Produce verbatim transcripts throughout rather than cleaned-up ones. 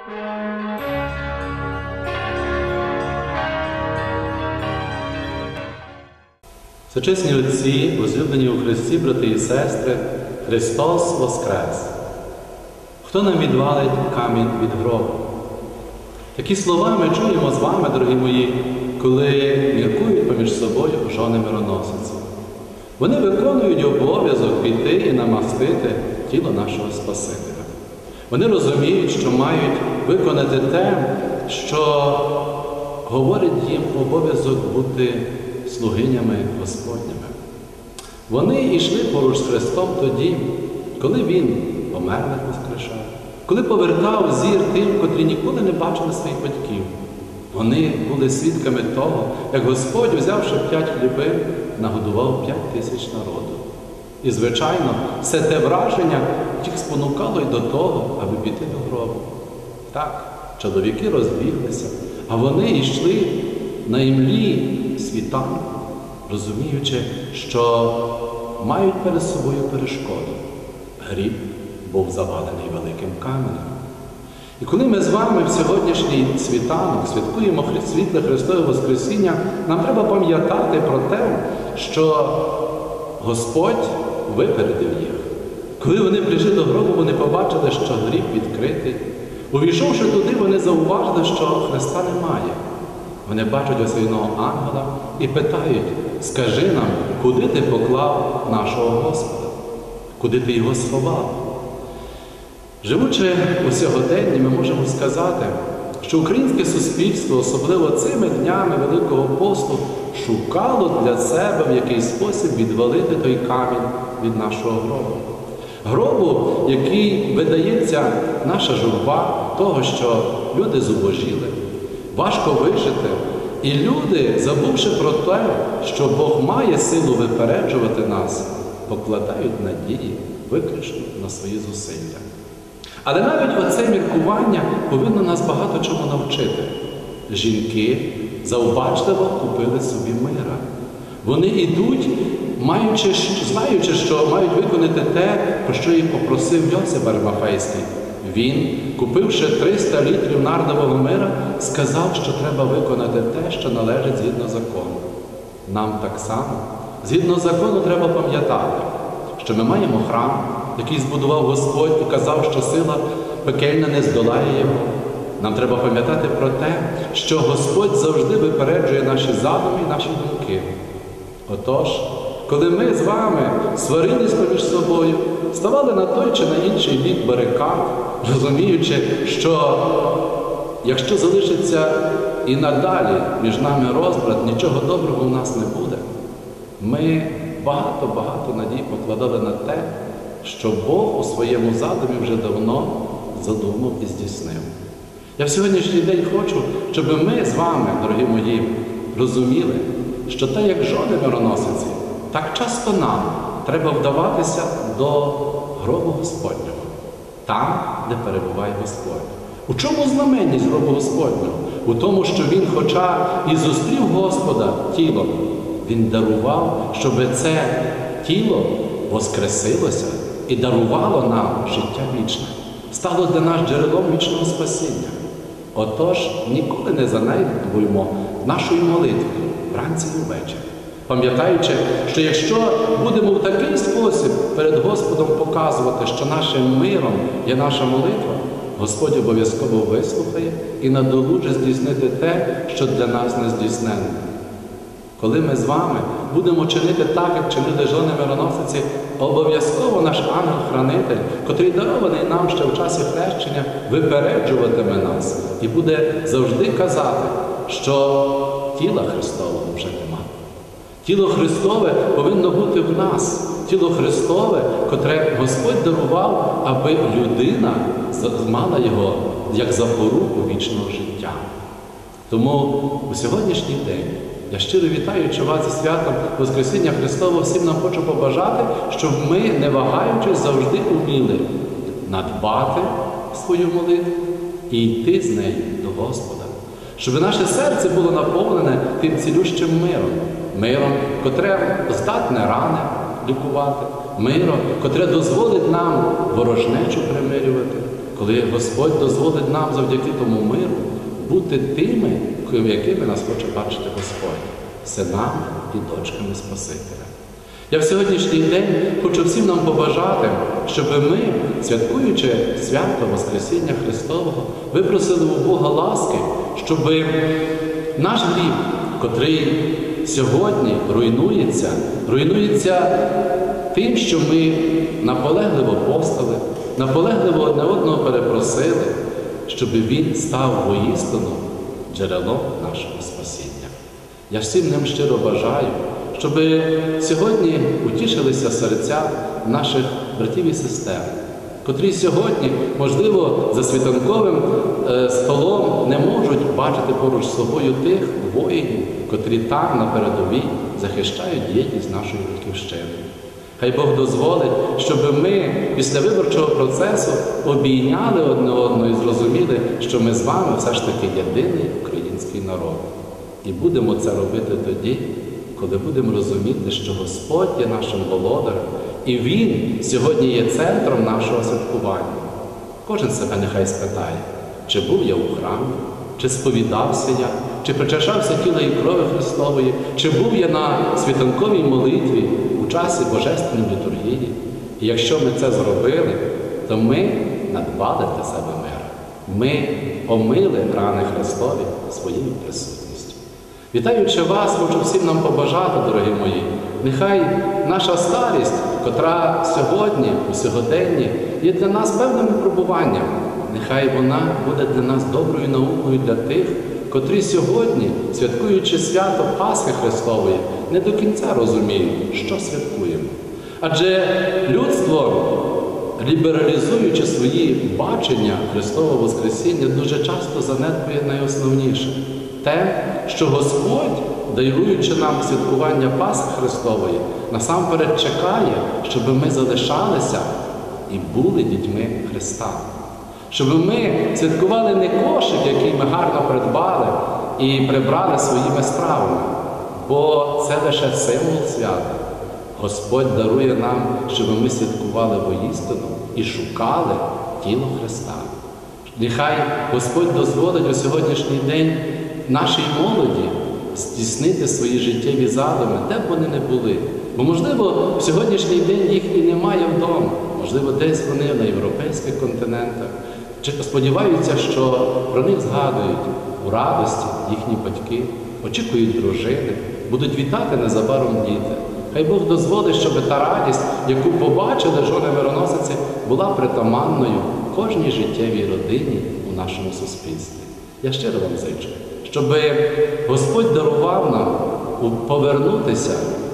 Всечесні отці, возлюблені у Христі, брати і сестри, Христос Воскрес! Хто нам відвалить камінь від гробу? Такі слова ми чуємо з вами, дорогі мої, коли міркують поміж собою жони мироносиці. Вони виконують обов'язок піти і намастити тіло нашого Спасителя. Вони розуміють, що мають виконати те, що говорить їм обов'язок бути слугинями Господніми. Вони йшли поруч з Христом тоді, коли Він померлих воскрешав, коли повертав зір тим, котрі ніколи не бачили своїх батьків. Вони були свідками того, як Господь, взявши п'ять хлібів, нагодував п'ять тисяч народу. І, звичайно, все те враження їх спонукало й до того, аби піти до гробу. Так, чоловіки розбіглися, а вони йшли на імлі світанку, розуміючи, що мають перед собою перешкоду. Гріб був завалений великим каменем. І коли ми з вами в сьогоднішній світанок святкуємо світле Христове Воскресіння, нам треба пам'ятати про те, що Господь випередив їх. Коли вони прийшли до гробу, вони побачили, що гріб відкритий. Увійшовши туди, вони зауважили, що Христа немає. Вони бачать осяйного ангела і питають: скажи нам, куди ти поклав нашого Господа? Куди ти його сховав? Живучи у сьогоденні, ми можемо сказати, що українське суспільство, особливо цими днями Великого посту, шукало для себе, в який спосіб відвалити той камінь від нашого гробу. Гробу, який видається наша журба того, що люди зубожіли, важко вижити, і люди, забувши про те, що Бог має силу випереджувати нас, покладають надії виключно на свої зусилля. Але навіть оце міркування повинно нас багато чому навчити. Жінки завбачливо купили собі мира. Вони йдуть, маючи, знаючи, що мають виконати те, про що їх попросив Йосип Аримафейський. Він, купивши триста літрів нардового мира, сказав, що треба виконати те, що належить згідно закону. Нам так само, згідно закону, треба пам'ятати, що ми маємо храм, який збудував Господь і казав, що сила пекельна не здолає його. Нам треба пам'ятати про те, що Господь завжди випереджує наші задуми і наші думки. Отож, коли ми з вами сварились поміж собою, ставали на той чи на інший бік барикад, розуміючи, що якщо залишиться і надалі між нами розбрат, нічого доброго у нас не буде, ми багато-багато надій покладали на те, що Бог у своєму задумі вже давно задумав і здійснив. Я в сьогоднішній день хочу, щоб ми з вами, дорогі мої, розуміли, що те, як жони мироносиці, так часто нам треба вдаватися до гробу Господнього, там, де перебуває Господь. У чому знаменність гробу Господнього? У тому, що Він, хоча і зустрів Господа тілом, Він дарував, щоб це тіло воскресилося і дарувало нам життя вічне, стало для нас джерелом вічного спасіння. Отож, ніколи не занедбуймо нашої молитви вранці і ввечері, пам'ятаючи, що якщо будемо в такий спосіб перед Господом показувати, що нашим миром є наша молитва, Господь обов'язково вислухає і надолужить здійснити те, що для нас не здійснено. Коли ми з вами будемо чинити так, як чинили жони мироносиці, обов'язково наш ангел-хранитель, котрий дарований нам ще в часі хрещення, випереджуватиме нас і буде завжди казати, що тіла Христового вже нема. Тіло Христове повинно бути в нас. Тіло Христове, котре Господь дарував, аби людина мала його як запоруку вічного життя. Тому у сьогоднішній день я щиро вітаючи вас зі святом Воскресіння Христового, всім нам хочу побажати, щоб ми, не вагаючись, завжди уміли надбати свою молитву і йти з нею до Господа. Щоб наше серце було наповнене тим цілющим миром. Миром, котре здатне рани лікувати. Миром, котре дозволить нам ворожнечу примирювати. коли Господь дозволить нам завдяки тому миру бути тими, якими нас хоче бачити Господь, синами і дочками Спасителя. Я в сьогоднішній день хочу всім нам побажати, щоб ми, святкуючи свято Воскресіння Христового, випросили у Бога ласки, щоб наш гріх, котрий сьогодні руйнується, руйнується тим, що ми наполегливо постали, наполегливо одне одного перепросили, щоб він став воістину джерелом нашого спасіння. Я всім ним щиро бажаю, щоб сьогодні утішилися серця наших братів і сестер, котрі сьогодні, можливо, за світанковим столом не можуть бачити поруч з собою тих воїнів, котрі там на передовій захищають єдність нашої Батьківщини. Хай Бог дозволить, щоб ми після виборчого процесу обійняли одне одного і зрозуміли, що ми з вами все ж таки єдиний український народ. І будемо це робити тоді, коли будемо розуміти, що Господь є нашим володарем, і Він сьогодні є центром нашого святкування. Кожен себе нехай спитає, чи був я у храмі, чи сповідався я, чи причащався тіла і крові Христової, чи був я на світанковій молитві у часі Божественної літургії. І якщо ми це зробили, то ми надбали для себе мир. Ми омили рани Христові своєю присутністю. Вітаючи вас, хочу всім нам побажати, дорогі мої, нехай наша старість, котра сьогодні, у сьогоденні, є для нас певним випробуванням. Нехай вона буде для нас доброю наукою для тих, котрі сьогодні, святкуючи свято Пасхи Христової, не до кінця розуміють, що святкуємо. Адже людство, лібералізуючи свої бачення Христового Воскресіння, дуже часто занедбує найосновніше – те, що Господь, даруючи нам святкування Пасхи Христової, насамперед чекає, щоб ми залишалися і були дітьми Христа. Щоб ми святкували не кошик, який ми гарно придбали і прибрали своїми стравами, бо це лише символ свята. Господь дарує нам, щоб ми святкували воістину і шукали тіло Христа. Нехай Господь дозволить у сьогоднішній день нашій молоді здійснити свої життєві задуми, де б вони не були. Бо, можливо, в сьогоднішній день їх і немає вдома. Можливо, десь вони на європейських континентах. Чи сподіваються, що про них згадують у радості їхні батьки, очікують дружини, будуть вітати незабаром діти. Хай Бог дозволить, щоб та радість, яку побачили жони-мироносиці, була притаманною кожній життєвій родині у нашому суспільстві. Я щиро вам зичу, щоб Господь дарував нам повернутися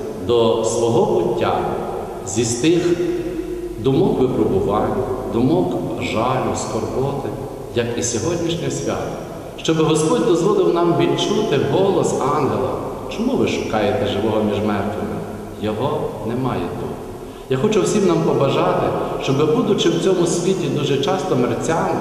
до свого буття зі тих думок випробувань, думок жалю, скорботи, як і сьогоднішнє свято. Щоб Господь дозволив нам відчути голос ангела. Чому ви шукаєте живого між мертвими? Його немає тут. Я хочу всім нам побажати, щоб, будучи в цьому світі дуже часто мерцями,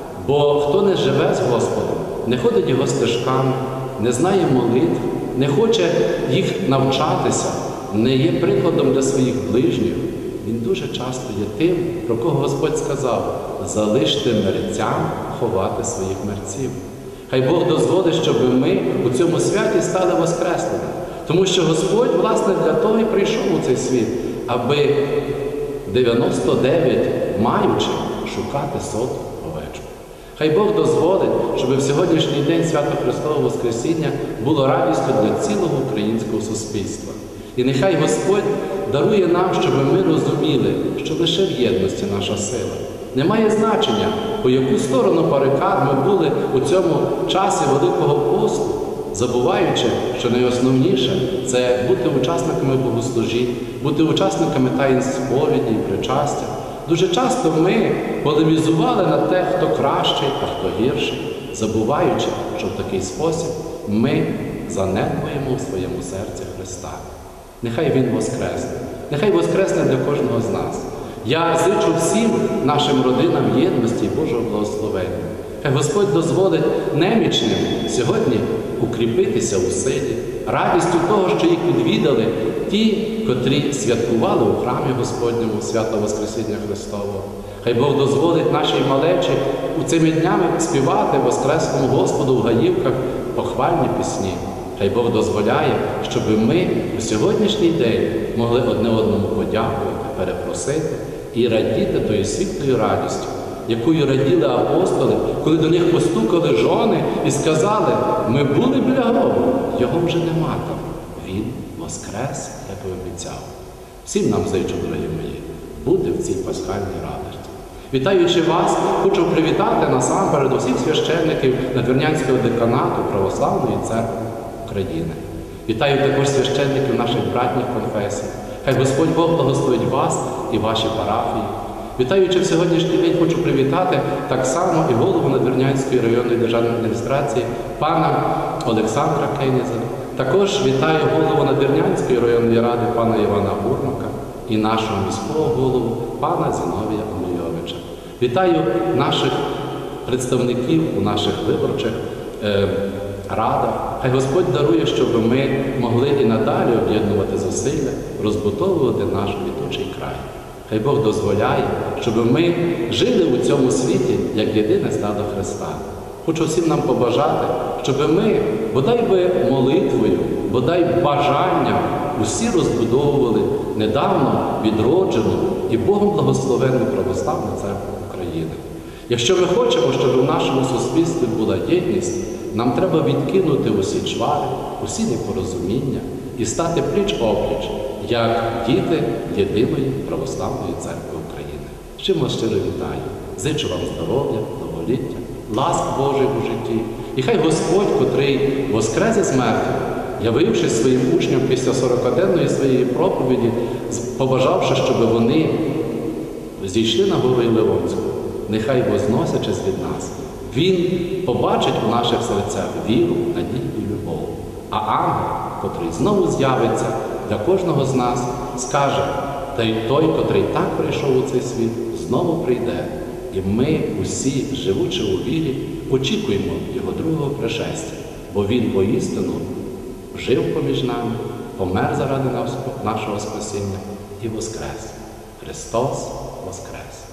бо хто не живе з Господом, не ходить його стежками, не знає молитв, не хоче їх навчатися, не є прикладом для своїх ближніх, він дуже часто є тим, про кого Господь сказав: залиште мерцям ховати своїх мерців. Хай Бог дозволить, щоб ми у цьому святі стали воскреслими. Тому що Господь, власне, для того і прийшов у цей світ, аби дев'яносто дев'ять маючи шукати соту овечку. Хай Бог дозволить, щоб в сьогоднішній день свято Христового Воскресіння було радістю для цілого українського суспільства. І нехай Господь дарує нам, щоб ми розуміли, що лише в єдності наша сила. Немає значення, по яку сторону барикад ми були у цьому часі Великого посту, забуваючи, що найосновніше – це бути учасниками богослужінь, бути учасниками таїнств сповіді і причастя. Дуже часто ми полемізували на те, хто кращий, а хто гірший, забуваючи, що в такий спосіб ми занедбуємо в своєму серці Христа. Нехай Він воскресне, нехай воскресне для кожного з нас. Я зичу всім нашим родинам єдності і Божого благословення. Хай Господь дозволить немічним сьогодні укріпитися у силі, радістю того, що їх відвідали ті, котрі святкували у храмі Господньому свято Воскресіння Христового. Хай Бог дозволить нашій малечі у цими днями співати Воскреслому Господу в гаївках похвальні пісні. Хай Бог дозволяє, щоб ми у сьогоднішній день могли одне одному подякувати, перепросити і радіти тою світлою радістю, якою раділи апостоли, коли до них постукали жони і сказали: ми були біля гробу, його вже нема там. Він воскрес, як і обіцяв. Всім нам зичу, дорогі мої, бути в цій пасхальній радості. Вітаючи вас, хочу привітати насамперед усіх священників Надвірнянського деканату Православної Церкви України. Вітаю також священників наших братніх конфесій. Хай Господь Бог благословить вас і ваші парафії. Вітаючи в сьогоднішній день, хочу привітати так само і голову Надвірнянської районної державної адміністрації пана Олександра Кеніза. Також вітаю голову Надвірнянської районної ради пана Івана Бурмака і нашого міського голову пана Зіновія Омельовича. Вітаю наших представників у наших виборчих е, радах. Хай Господь дарує, щоб ми могли і надалі об'єднувати зусилля, розбудовувати наш квітучий край. Хай Бог дозволяє, щоб ми жили у цьому світі, як єдине стадо Христа. Хочу всім нам побажати, щоб ми, бодай би молитвою, бодай бажанням, усі розбудовували недавно відроджену і Богом благословенну Православну Церкву України. Якщо ми хочемо, щоб у нашому суспільстві була єдність, нам треба відкинути усі чвари, усі непорозуміння і стати пліч-опліч, як діти єдиної Православної Церкви України. З чим вас щиро вітаю. Зичу вам здоров'я, довголіття, ласк Божих у житті. І хай Господь, котрий воскрес із мертвих, явившись своїм учням після сорокаденної своєї проповіді, побажавши, щоб вони зійшли на гору Ілеонську, нехай возносячись від нас, Він побачить у наших серцях віру, надію і любов. А ангел, котрий знову з'явиться для кожного з нас, скаже: та й той, котрий так прийшов у цей світ, знову прийде. І ми усі, живучи у вірі, очікуємо Його другого пришестя, бо Він воістину жив поміж нами, помер заради нашого спасіння і воскрес. Христос воскрес!